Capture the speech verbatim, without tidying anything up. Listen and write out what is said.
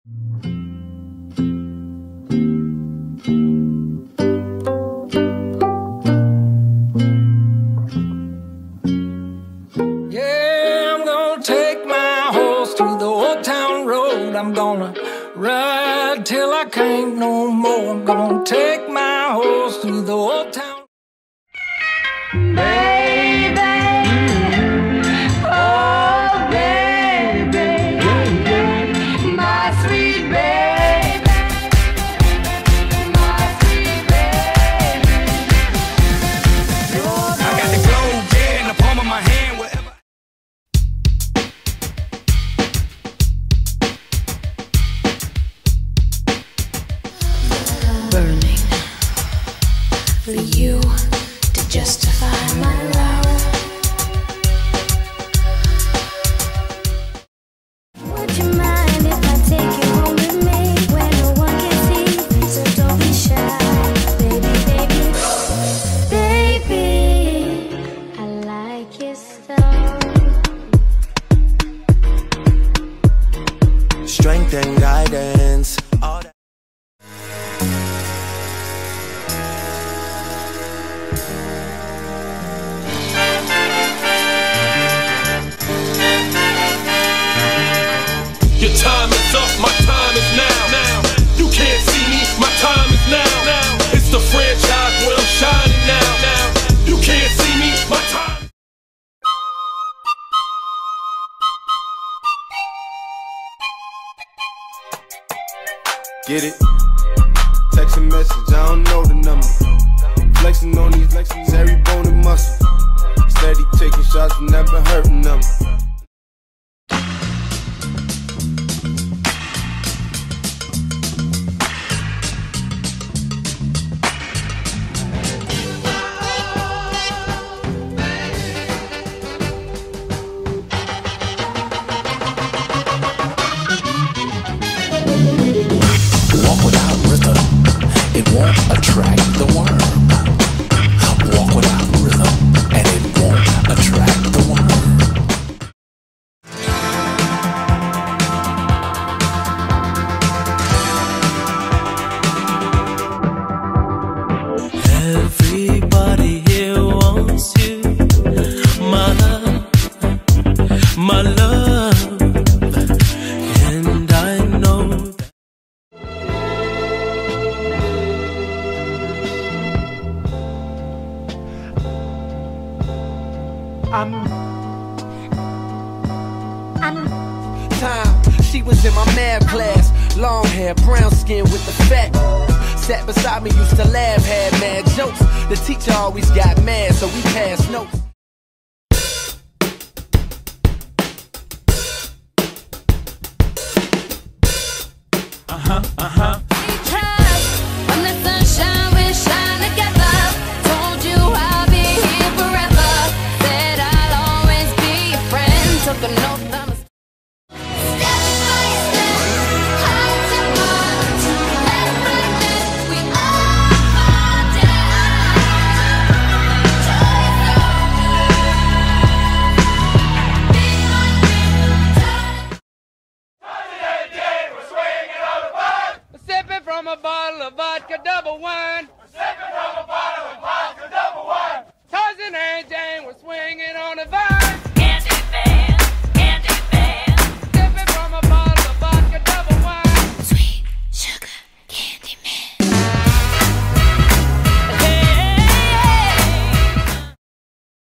Yeah, I'm gonna take my horse through the old town road. I'm gonna ride till I can't no more. I'm gonna take my horse through the old town. Baby, oh baby, my sweet baby, my sweet baby. I got the globe, yeah, in the palm of my hand, wherever. Burning for you to justify my love. Would you mind if I take you home with me where no one can see? So don't be shy, baby, baby, baby. I like your style. Strength and guidance, all that. Your time is up, my time is now. Now you can't see me, my time is now. Now it's the franchise where I'm shining now. Now you can't see me, my time. Get it? Text a message, I don't know the number. Flexing on these flexings, every bone and muscle. Steady taking shots, never hurting them. Walk without rhythm, it won't attract the worm. Walk without rhythm, and it won't attract the worm. Everybody here wants you, my love, my love, and I know that. I'm, I'm time. She was in my math class, long hair, brown skin with the fat. Sat beside me, used to laugh, had mad jokes. The teacher always got mad, so we passed notes. Uh-huh, uh-huh. When the sunshine, we shine together. Told you I'll be here forever. Said I'll always be your friend. Took an oath I'm a step by step, heart to heart, left like this, we all fall down. Joy Sipping from a bottle of vodka double wine.